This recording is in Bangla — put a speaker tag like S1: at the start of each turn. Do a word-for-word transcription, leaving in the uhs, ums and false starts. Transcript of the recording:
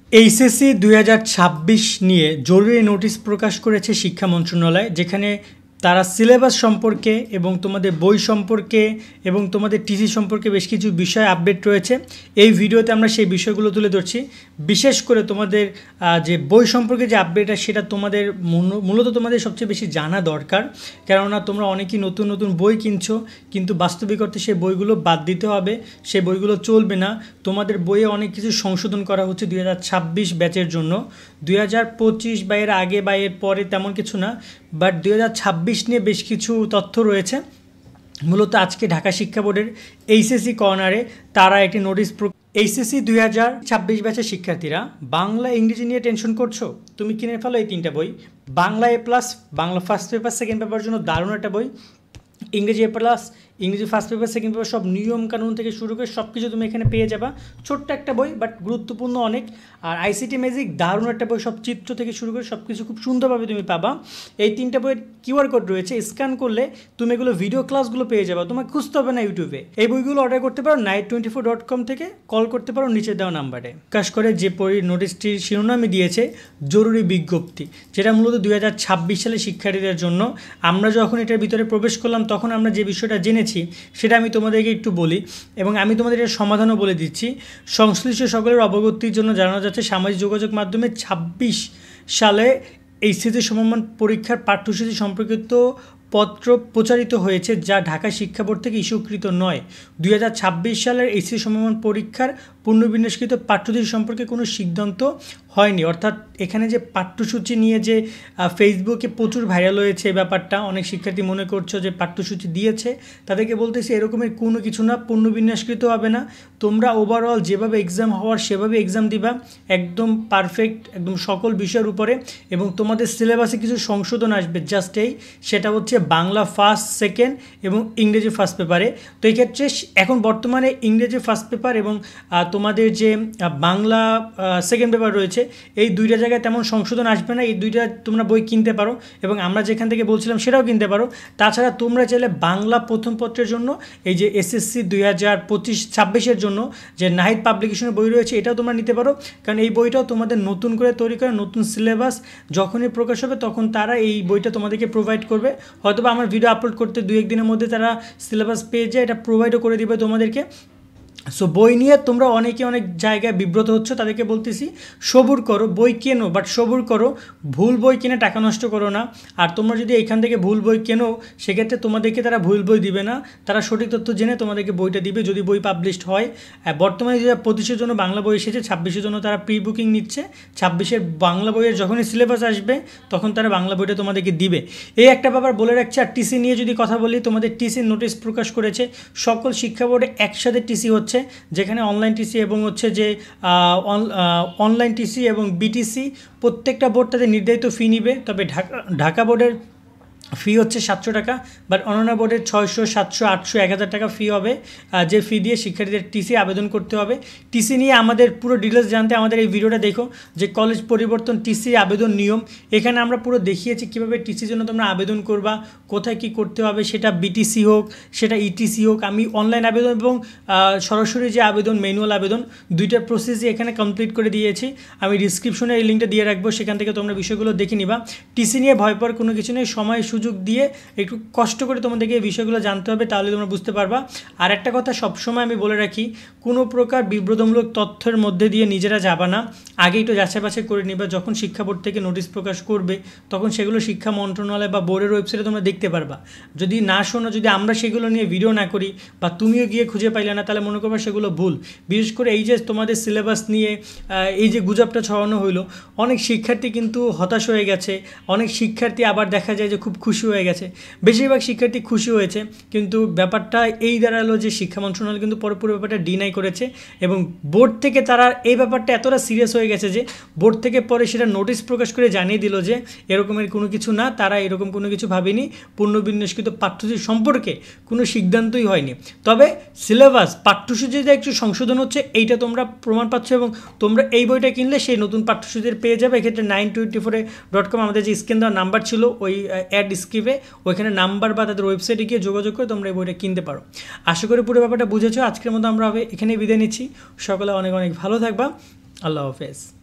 S1: এইচএসসি দুই হাজার ছাব্বিশ নিয়ে জরুরি নোটিশ প্রকাশ করেছে শিক্ষা মন্ত্রণালয়, যেখানে তারা সিলেবাস সম্পর্কে এবং তোমাদের বই সম্পর্কে এবং তোমাদের টিসি সম্পর্কে বেশ কিছু বিষয় আপডেট রয়েছে। এই ভিডিওতে আমরা সেই বিষয়গুলো তুলে ধরছি। বিশেষ করে তোমাদের যে বই সম্পর্কে যে আপডেট আছে সেটা তোমাদের মূলত তোমাদের সবচেয়ে বেশি জানা দরকার, কেননা তোমরা অনেকেই নতুন নতুন বই কিনছো, কিন্তু বাস্তবিক অর্থে সেই বইগুলো বাদ দিতে হবে, সেই বইগুলো চলবে না। তোমাদের বইয়ে অনেক কিছু সংশোধন করা হচ্ছে দুই হাজার ছাব্বিশ ব্যাচের জন্য। দুই হাজার পঁচিশ বা এর আগে বা এর পরে তেমন কিছু না, বাট দুই হাজার ছাব্বিশ নিয়ে বেশ কিছু তথ্য রয়েছে। মূলত আজকে ঢাকা শিক্ষা বোর্ডের এইচএসসি কর্নারে তারা একটি নোটিশ। এইচএসসি দুই হাজার ছাব্বিশ ব্যাচের শিক্ষার্থীরা বাংলা ইংরেজি নিয়ে টেনশন করছো, তুমি কিনে ফেলো এই তিনটা বই। Bangla A plus, Bangla first paper second paper জন্য দারুণ একটা বই। ইংরেজি এ প্লাস, ইংরেজি ফার্স্ট পেপার সেকেন্ড পেপার সব নিয়ম কানুন থেকে শুরু করে সব কিছু তুমি এখানে পেয়ে যাবা। ছোট্ট একটা বই, বাট গুরুত্বপূর্ণ অনেক। আর আইসিটি ম্যাজিক দারুণ একটা বই, সব চিত্র থেকে শুরু করে সব কিছু খুব সুন্দরভাবে তুমি পাবা। এই তিনটা বইয়ের কিউআর কোড রয়েছে, স্ক্যান করলে তুমি এগুলো ভিডিও ক্লাসগুলো পেয়ে যাবা, তোমাকে খুঁজতে হবে না ইউটিউবে। এই বইগুলো অর্ডার করতে পারো nine twenty four dot com থেকে, কল করতে পারো নিচে দেওয়া নাম্বারে। প্রকাশ করে যে নোটিশটির শিরোনামে দিয়েছে জরুরি বিজ্ঞপ্তি, যেটা মূলত দুই হাজার ছাব্বিশ সালে শিক্ষার্থীদের জন্য। আমরা যখন এটার ভিতরে প্রবেশ করলাম তখন আমরা যে বিষয়টা জেনেছি সেটা আমি তোমাদেরকে একটু বলি, এবং আমি তোমাদের এর সমাধানও বলে দিচ্ছি। সংশ্লিষ্ট সকলের অবগতির জন্য জানানো যাচ্ছে, সামাজিক যোগাযোগ মাধ্যমে ছাব্বিশ সালে এইচএসসি সমমান পরীক্ষার পাঠ্যসূচি সম্পর্কিত পত্র প্রচারিত হয়েছে, যা ঢাকা শিক্ষা বোর্ড থেকে ইস্যুকৃত নয়। দুই হাজার ছাব্বিশ সালের এইচএসসি সমমান পরীক্ষার পুনর্বিন্যাসকৃত পাঠ্যসূচি সম্পর্কে কোনো সিদ্ধান্ত হয়নি। অর্থাৎ এখানে যে পাঠ্যসূচি নিয়ে যে ফেসবুকে প্রচুর ভাইরাল হয়েছে এই ব্যাপারটা, অনেক শিক্ষার্থী মনে করছো যে পাঠ্যসূচি দিয়েছে, তাদেরকে বলতেছি এরকমের কোনো কিছু না, পুনর্বিন্যাসকৃত হবে না। তোমরা ওভারঅল যেভাবে এক্সাম হওয়ার সেভাবে এক্সাম দিবা, একদম পারফেক্ট, একদম সকল বিষয়ের উপরে। এবং তোমাদের সিলেবাসে কিছু সংশোধন আসবে, জাস্ট এই সেটা হচ্ছে বাংলা ফার্স্ট সেকেন্ড এবং ইংরেজি ফার্স্ট পেপারে। তো এই ক্ষেত্রে এখন বর্তমানে ইংরেজি ফার্স্ট পেপার এবং তোমাদের যে বাংলা সেকেন্ড পেপার রয়েছে, এই দুইটা জায়গায় তেমন সংশোধন আসবে না। এই দুইটা তোমরা বই কিনতে পারো এবং আমরা যেখান থেকে বলছিলাম সেটাও কিনতে পারো। তাছাড়া তোমরা চাইলে বাংলা প্রথম পত্রের জন্য এই যে এসএসসি দুই হাজার পঁচিশ ছাব্বিশের জন্য যে নাহিদ পাবলিকেশনের বই রয়েছে, এটাও তোমরা নিতে পারো, কারণ এই বইটাও তোমাদের নতুন করে তৈরি করে, নতুন সিলেবাস যখনই প্রকাশ হবে তখন তারা এই বইটা তোমাদেরকে প্রোভাইড করবে। হয়তোবা আমার ভিডিও আপলোড করতে দু একদিনের মধ্যে তারা সিলেবাস পেয়ে যায়, এটা প্রোভাইডও করে দিবে তোমাদেরকে। সো বই নিয়ে তোমরা অনেকে অনেক জায়গায় বিব্রত হচ্ছ, তাদেরকে বলতেছি সবুর করো, বই কেনো, বাট সবুর করো, ভুল বই কিনে টাকা নষ্ট করো না। আর তোমরা যদি এখান থেকে ভুল বই কেনো, সেক্ষেত্রে তোমাদেরকে তারা ভুল বই দিবে না, তারা সঠিক তথ্য জেনে তোমাদেরকে বইটা দিবে যদি বই পাবলিশড হয়। বর্তমানে যে পঁচিশের জন্য বাংলা বই এসেছে, ছাব্বিশের জন্য তারা প্রি বুকিং নিচ্ছে। ছাব্বিশের বাংলা বইয়ের যখনই সিলেবাস আসবে তখন তারা বাংলা বইটা তোমাদেরকে দিবে। এই একটা ব্যাপার বলে রাখছে। আর টিসি নিয়ে যদি কথা বলি, তোমাদের টিসির নোটিশ প্রকাশ করেছে, সকল শিক্ষা বোর্ডে একসাথে টিসি হচ্ছে, যেখানে অনলাইন টিসি এবং হচ্ছে যে অনলাইন টিসি এবং বিটিসি প্রত্যেকটা বোর্ড তাদের নির্ধারিত ফি নিবে। তবে ঢাকা ঢাকা বোর্ডের ফি হচ্ছে সাতশো টাকা, বাট অন্যান্য বোর্ডের ছয়শো সাতশো আটশো এক হাজার টাকা ফি হবে, যে ফি দিয়ে শিক্ষার্থীদের টিসি আবেদন করতে হবে। টিসি নিয়ে আমাদের পুরো ডিটেলস জানতে আমাদের এই ভিডিওটা দেখো, যে কলেজ পরিবর্তন টিসি আবেদন নিয়ম। এখানে আমরা পুরো দেখিয়েছি কীভাবে টিসির জন্য তোমরা আবেদন করবা, কোথায় কি করতে হবে, সেটা বিটিসি হোক সেটা ইটিসি হোক। আমি অনলাইন আবেদন এবং সরাসরি যে আবেদন ম্যানুয়াল আবেদন দুইটার প্রসেসই এখানে কমপ্লিট করে দিয়েছি। আমি ডিসক্রিপশনে এই লিঙ্কটা দিয়ে রাখবো, সেখান থেকে তোমরা বিষয়গুলো দেখে নিবা। টিসি নিয়ে ভয় পাওয়ার কোনো কিছু নেই, সময় সুযোগ দিয়ে একটু কষ্ট করে তোমাদেরকে এই বিষয়গুলো জানতে হবে, তাহলে তোমরা বুঝতে পারবা। আর একটা কথা সবসময় আমি বলে রাখি, কোনো প্রকার বিব্রতমূলক তথ্যের মধ্যে দিয়ে নিজেরা যাবা না, আগে একটু যাচাই বাছাই করে নিবা। যখন শিক্ষা বোর্ড থেকে নোটিশ প্রকাশ করবে তখন সেগুলো শিক্ষা মন্ত্রণালয় বা বোর্ডের ওয়েবসাইটে তোমরা দেখতে পারবা। যদি না শোনো, যদি আমরা সেগুলো নিয়ে ভিডিও না করি বা তুমিও গিয়ে খুঁজে পাইলে না, তাহলে মনে করবা সেগুলো ভুল। বিশেষ করে এই যে তোমাদের সিলেবাস নিয়ে এই যে গুজবটা ছড়ানো হইলো, অনেক শিক্ষার্থী কিন্তু হতাশ হয়ে গেছে, অনেক শিক্ষার্থী আবার দেখা যায় যে খুব খুশি হয়ে গেছে। বেশিরভাগ শিক্ষার্থী খুশি হয়েছে, কিন্তু ব্যাপারটা এই দাঁড়ালো যে শিক্ষা মন্ত্রণালয় কিন্তু পুরোপুরি ব্যাপারটা ডিনাই করেছে, এবং বোর্ড থেকে তারা এই ব্যাপারটা এতটা সিরিয়াস হয়ে গেছে যে বোর্ড থেকে পরে সেটা নোটিশ প্রকাশ করে জানিয়ে দিল যে এরকমের কোনো কিছু না, তারা এরকম কোনো কিছু ভাবেনি, পুনর্বিন্যাসকৃত পাঠ্যসূচি সম্পর্কে কোনো সিদ্ধান্তই হয়নি। তবে সিলেবাস পাঠ্যসূচিতে একটু সংশোধন হচ্ছে, এইটা তোমরা প্রমাণ পাচ্ছ, এবং তোমরা এই বইটা কিনলে সেই নতুন পাঠ্যসূচির পেয়ে যাবে। এক্ষেত্রে নাইন টোয়েন্টি ফোরে ডট কম আমাদের যে স্ক্রিন দেওয়ার নাম্বার ছিল, ওই অ্যাড স্ক্রিপে ওইখানে নাম্বার বা তাদের ওয়েবসাইটে গিয়ে যোগাযোগ করে তোমরা এই বইটা কিনতে পারো। আশা করি পুরো ব্যাপারটা বুঝেছো। আজকের মতো আমরা এখানে বিদায় নিচ্ছি। সকলে অনেক অনেক ভালো থাকবা। আল্লাহ হাফেজ।